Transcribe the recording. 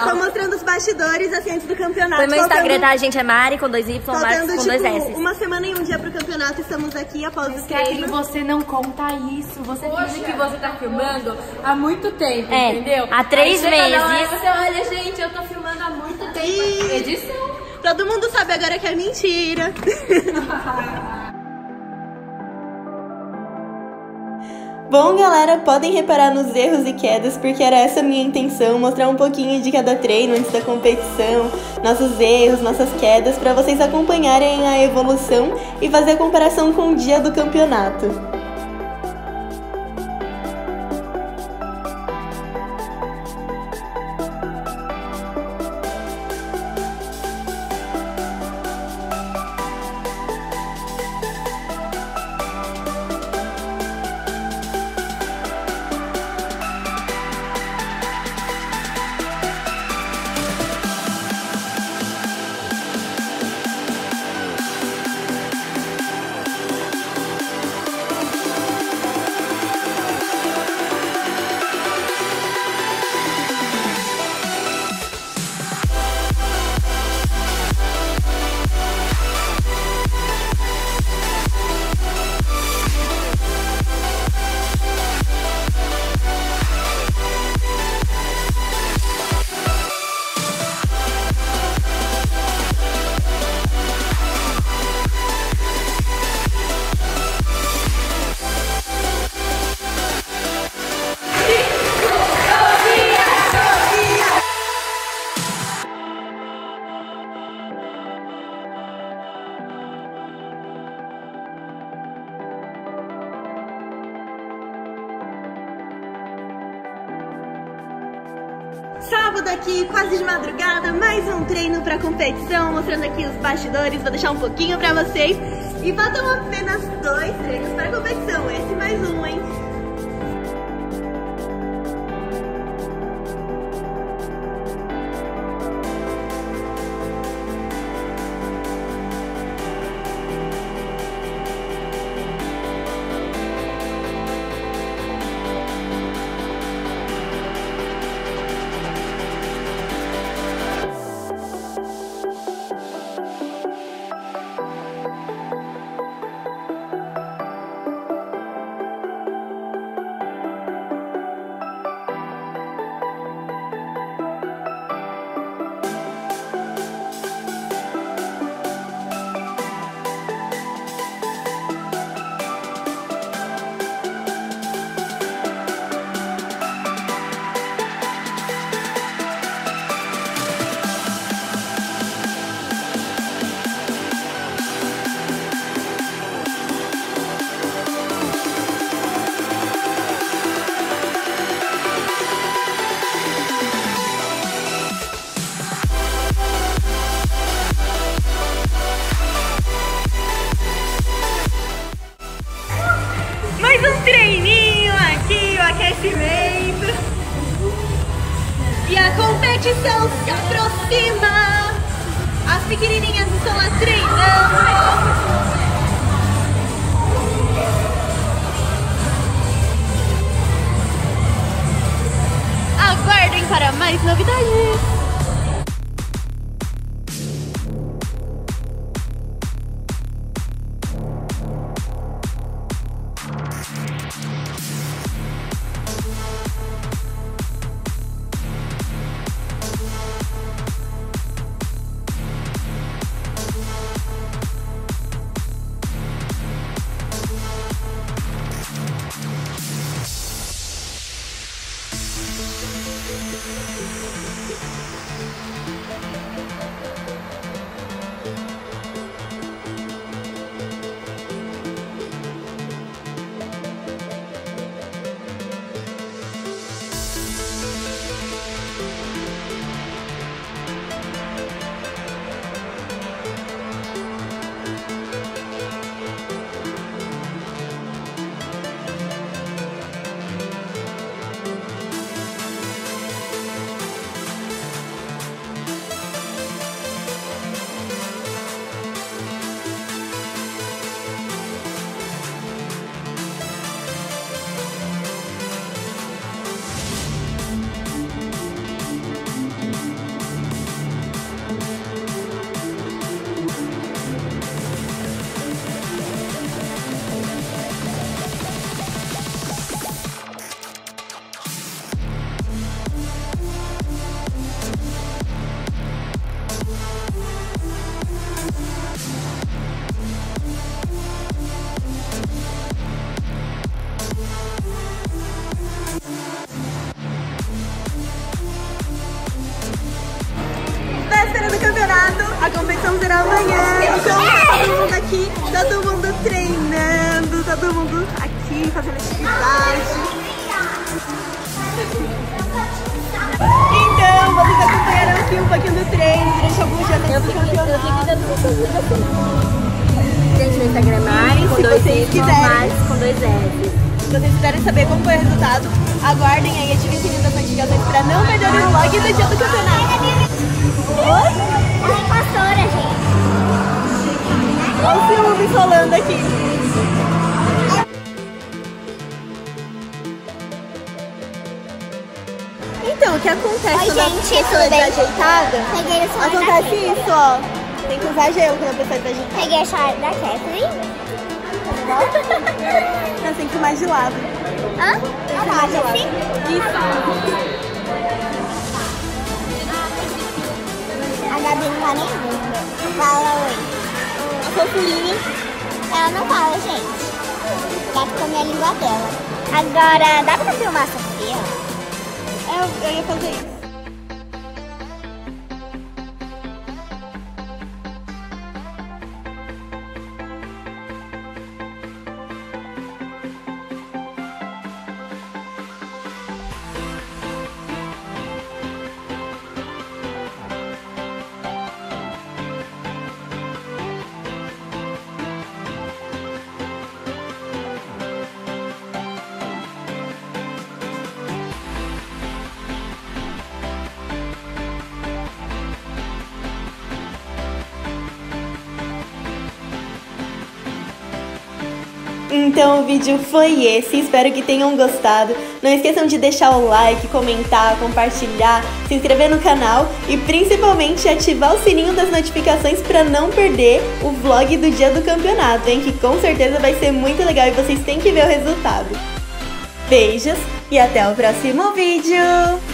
tô mostrando os bastidores, assim, antes do campeonato. Foi meu Instagram, tá? A gente é Mari com 2Y, Max com 2S. Uma semana e um dia pro campeonato, estamos aqui após o treino. Você não conta isso, você finge que você tá filmando há muito tempo, É, entendeu? há 3 meses. Você olha, gente, eu tô filmando há muito tempo. Edição. Todo mundo sabe agora que é mentira. Bom, galera, podem reparar nos erros e quedas, porque era essa a minha intenção, mostrar um pouquinho de cada treino antes da competição, nossos erros, nossas quedas, para vocês acompanharem a evolução e fazer a comparação com o dia do campeonato. Sábado aqui, quase de madrugada, mais um treino pra competição, mostrando aqui os bastidores, vou deixar um pouquinho pra vocês. E faltam apenas 2 treinos para a competição, esse mais um, hein? Mais um treininho aqui, o aquecimento. E a competição se aproxima. As pequenininhas estão lá treinando. Aguardem para mais novidades. A competição será amanhã. Então, todo mundo aqui, todo mundo treinando, todo mundo aqui fazendo atividade. Então, vocês acompanharam aqui um pouquinho do treino durante alguns dias do campeonato. Gente, no Instagram, Mari, com 2 Y, Mari, com 2 S. Se vocês quiserem saber como foi o resultado, aguardem aí, ativem o sininho das notificações pra não perder o vlog do dia do campeonato. Oi? Ela é pastora, gente. Olha o ciúmes rolando aqui. Então, o que acontece Oi, quando a gente, pessoa tudo é bem? desajeitada? Peguei o celular Acontece da isso, ó. Tem que usar gelo quando a pessoa é desajeitada. Peguei a chave da Kathleen. Não, tem que ir mais de lado. Hã? A Nath, assim? Isso. A Gabi não tá nem vendo. Fala oi. A fofurinha. Ela não fala, gente. Gabi come a língua dela. Agora, dá pra filmar a Sofia? Eu ia fazer isso. Então o vídeo foi esse, espero que tenham gostado. Não esqueçam de deixar o like, comentar, compartilhar, se inscrever no canal e principalmente ativar o sininho das notificações para não perder o vlog do dia do campeonato, hein? Que com certeza vai ser muito legal e vocês têm que ver o resultado. Beijos e até o próximo vídeo!